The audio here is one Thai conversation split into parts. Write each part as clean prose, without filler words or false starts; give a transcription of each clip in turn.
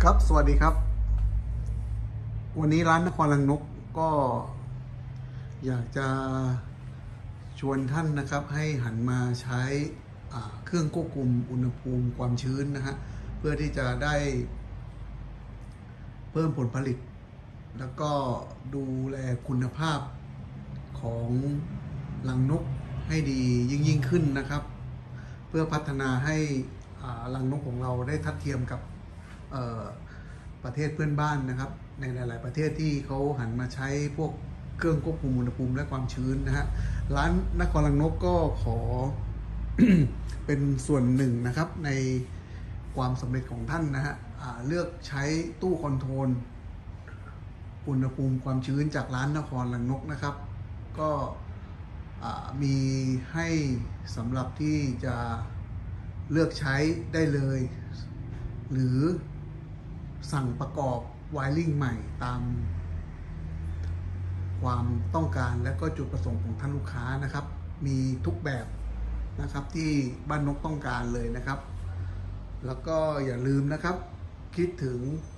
ครับสวัสดีครับวันนี้ร้านนครรังนกก็อยากจะชวนท่านนะครับให้หันมาใช้เครื่องควบคุมอุณหภูมิความชื้นนะฮะเพื่อที่จะได้เพิ่มผลผลิตแล้วก็ดูแลคุณภาพของรังนกให้ดียิ่งขึ้นนะครับเพื่อพัฒนาให้รังนกของเราได้ทัดเทียมกับประเทศเพื่อนบ้านนะครับในหลายๆประเทศที่เขาหันมาใช้พวกเครื่องควบคุมอุณหภูมิและความชื้นนะฮะร้านนครรังนกก็ขอ เป็นส่วนหนึ่งนะครับในความสำเร็จของท่านนะฮะเลือกใช้ตู้คอนโทรลอุณหภูมิความชื้นจากร้านนครรังนกนะครับก็มีให้สำหรับที่จะเลือกใช้ได้เลยหรือสั่งประกอบไวริ่งใหม่ตามความต้องการและก็จุดประสงค์ของท่านลูกค้านะครับมีทุกแบบนะครับที่บ้านนกต้องการเลยนะครับแล้วก็อย่าลืมนะครับคิดถึง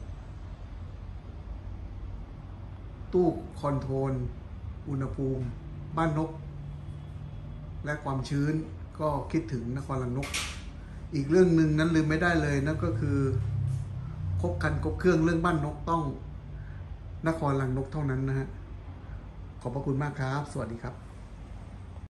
ตู้คอนโทรลอุณหภูมิบ้านนกและความชื้นก็คิดถึงนครรังนกอีกเรื่องหนึ่งนั้นลืมไม่ได้เลยนั่นก็คือครบเครื่องเรื่องบ้านนกต้องนครรังนกเท่านั้นนะฮะขอบพระคุณมากครับสวัสดีครับ